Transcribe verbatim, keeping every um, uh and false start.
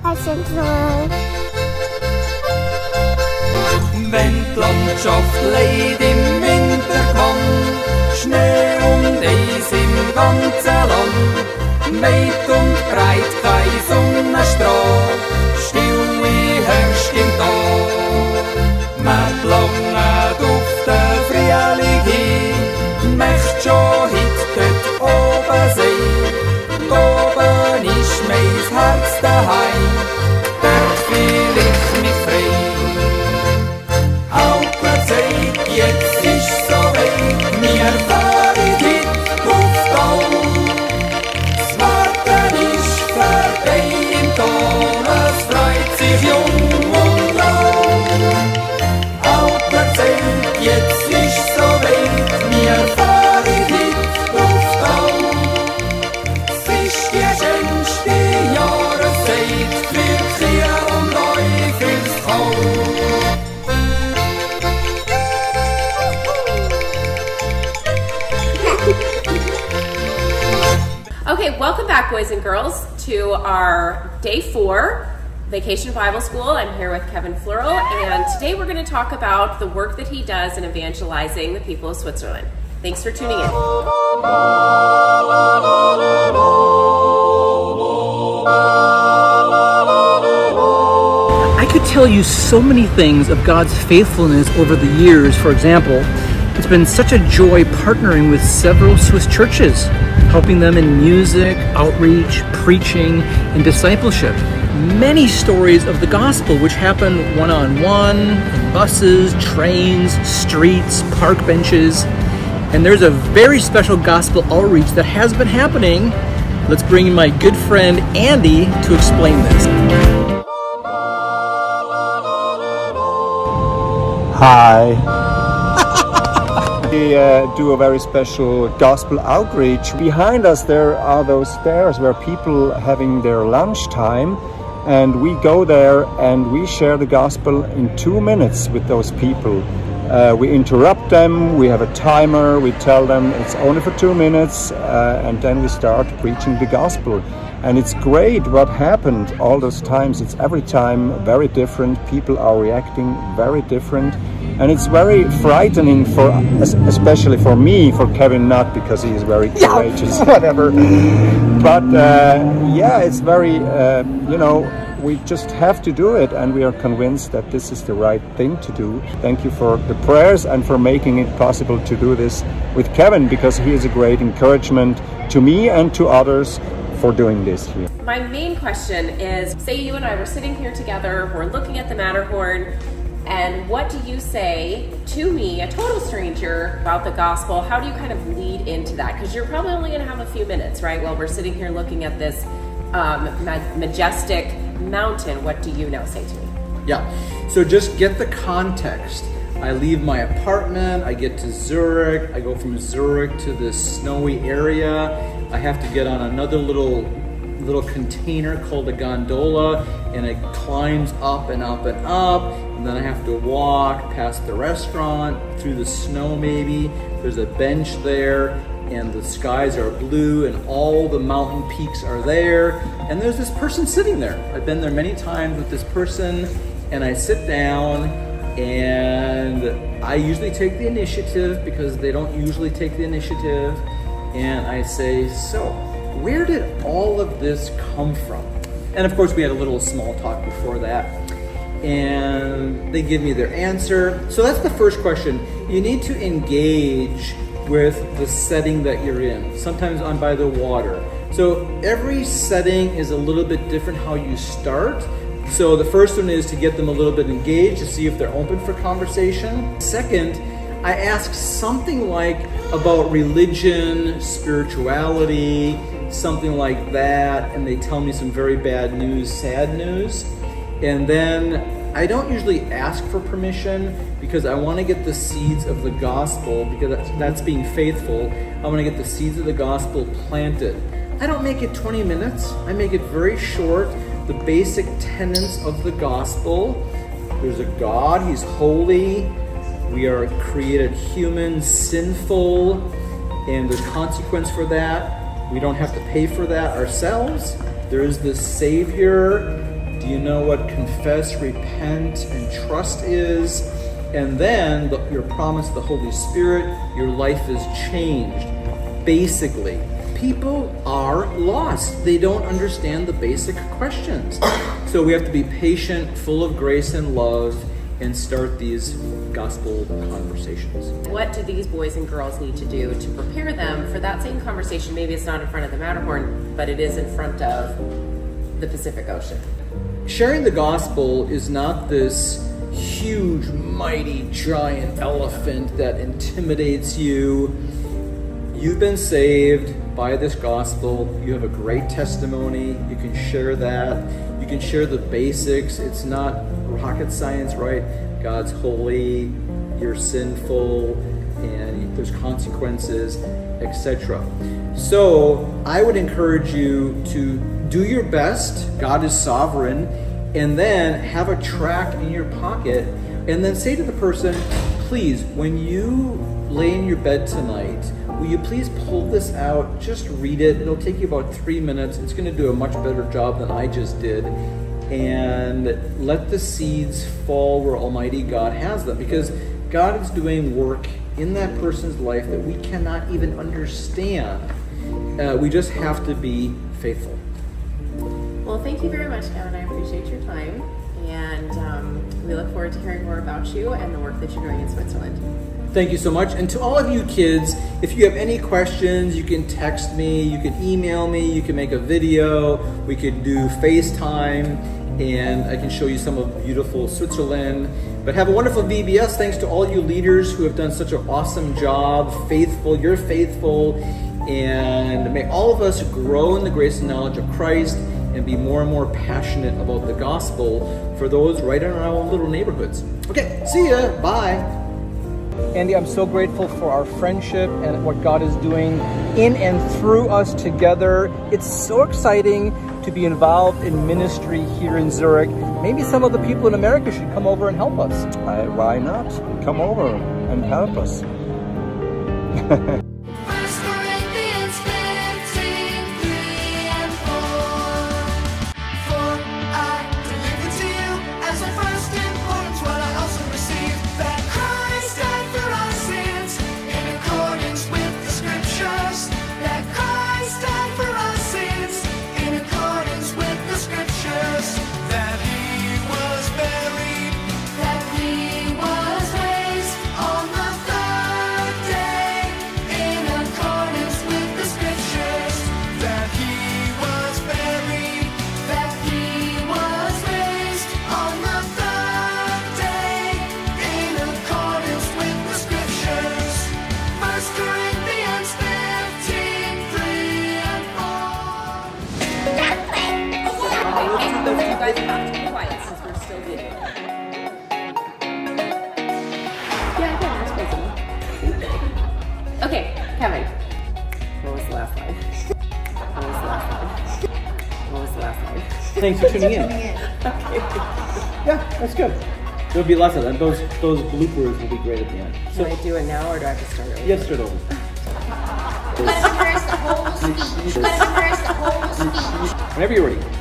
Wenn die Landschaft leid im Winter kommt, Schnee und Eis im ganzen Land, weit und breit kein Sonnenstrahl, Stille herrscht im Tal. Mit langen Duft der Frühling hin, möcht schon heut dort oben sein. Oben ist mein Herz daheim, dort fühl ich mich frei. Jetzt ist so weit, wir fahren heute auf Tal. Das Warten ist vorbei im Tal, es freut sich jung und alt. Alter Zeit, jetzt ist so weit, wir fahren heute auf Tal. Es ist die schönste Jahreszeit für Kühe und euch fürs Tal. Okay, welcome back, boys and girls, to our day four Vacation Bible School. I'm here with Kevin Fleurl, and today we're going to talk about the work that he does in evangelizing the people of Switzerland. Thanks for tuning in. I could tell you so many things of God's faithfulness over the years. For example, it's been such a joy partnering with several Swiss churches, helping them in music, outreach, preaching, and discipleship. Many stories of the gospel which happen one-on-one, in buses, trains, streets, park benches. And there's a very special gospel outreach that has been happening. Let's bring in my good friend Andy to explain this. Hi. We uh, do a very special gospel outreach. Behind us there are those stairs where people are having their lunchtime, and we go there and we share the gospel in two minutes with those people. Uh, we interrupt them, we have a timer, we tell them it's only for two minutes, uh, and then we start preaching the gospel. And it's great what happened all those times. It's every time very different. People are reacting very different. And it's very frightening, for, especially for me, for Kevin not, because he is very courageous, whatever. But uh, yeah, it's very, uh, you know, we just have to do it, and we are convinced that this is the right thing to do. Thank you for the prayers and for making it possible to do this with Kevin, because he is a great encouragement to me and to others for doing this here. My main question is, say you and I were sitting here together, we're looking at the Matterhorn, and what do you say to me, a total stranger, about the gospel? How do you kind of lead into that? Because you're probably only going to have a few minutes, right? While we're sitting here looking at this um, ma majestic mountain, what do you now say to me? Yeah, so just get the context. I leave my apartment, I get to Zurich, I go from Zurich to this snowy area. I have to get on another little little container called a gondola, and it climbs up and up and up, and then I have to walk past the restaurant, through the snow maybe. There's a bench there, and the skies are blue, and all the mountain peaks are there, and there's this person sitting there. I've been there many times with this person, and I sit down, and I usually take the initiative because they don't usually take the initiative, and I say, so, where did all of this come from? And of course we had a little small talk before that, and they give me their answer. So that's the first question. You need to engage with the setting that you're in. Sometimes I'm by the water. So every setting is a little bit different how you start. So the first one is to get them a little bit engaged, to see if they're open for conversation. Second, I ask something like about religion, spirituality, something like that, and they tell me some very bad news, sad news. And then I don't usually ask for permission because I want to get the seeds of the gospel, because that's, that's being faithful. I want to get the seeds of the gospel planted. I don't make it twenty minutes. I make it very short. The basic tenets of the gospel. There's a God, He's holy. We are created human, sinful, and there's consequence for that. We don't have to pay for that ourselves. There is this Savior. Do Do you know what confess, repent, and trust is? And then the, your promise, the Holy Spirit, your life is changed. Basically, people are lost. They don't understand the basic questions. So we have to be patient, full of grace and love, and start these gospel conversations. What do these boys and girls need to do to prepare them for that same conversation? Maybe it's not in front of the Matterhorn, but it is in front of the Pacific Ocean. Sharing the gospel is not this huge, mighty, giant elephant that intimidates you. You've been saved by this gospel. You have a great testimony. You can share that. You can share the basics. It's not rocket science, right? God's holy, you're sinful, and there's consequences, et cetera. So I would encourage you to do your best. God is sovereign. And then have a tract in your pocket, and then say to the person, please, when you lay in your bed tonight, will you please pull this out, just read it. It'll take you about three minutes. It's going to do a much better job than I just did. And let the seeds fall where Almighty God has them, because God is doing work in that person's life that we cannot even understand. Uh, we just have to be faithful. Well, thank you very much, Kevin. I appreciate your time, and um, we look forward to hearing more about you and the work that you're doing in Switzerland. Thank you so much. And to all of you kids, if you have any questions, you can text me, you can email me, you can make a video, we could do FaceTime, and I can show you some of beautiful Switzerland. But have a wonderful V B S. Thanks to all you leaders who have done such an awesome job. Faithful, you're faithful. And may all of us grow in the grace and knowledge of Christ and be more and more passionate about the gospel for those right in our own little neighborhoods. Okay, see ya, bye. Andy, I'm so grateful for our friendship and what God is doing in and through us together. It's so exciting to be involved in ministry here in Zurich. Maybe some of the people in America should come over and help us. Uh, why not? Come over and help us. You guys have to be quiet since we're still videoing. Yeah, yeah, that's crazy. Okay, Kevin. What was the last line? What was the last line? What was the last line? Thanks for tuning in. Okay. Yeah, that's good. There'll be lots of that. Those those bloopers will be great at the end. So, do I do it now or do I have to start over? You have to start over. Let's rehearse the whole speech. Let's rehearse the whole speech. Whenever you're ready.